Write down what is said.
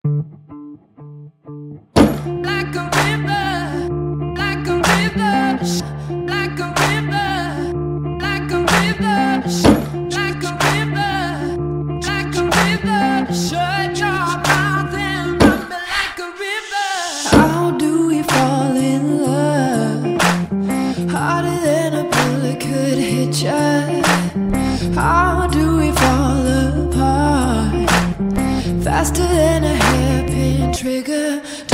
Like a river, like a river, like a river, like a river, like a river, like a river. Shut your mouth and run me like a river. How do we fall in love? Harder than a bullet could hit ya. How do we fall apart? Faster than a hairpin trigger.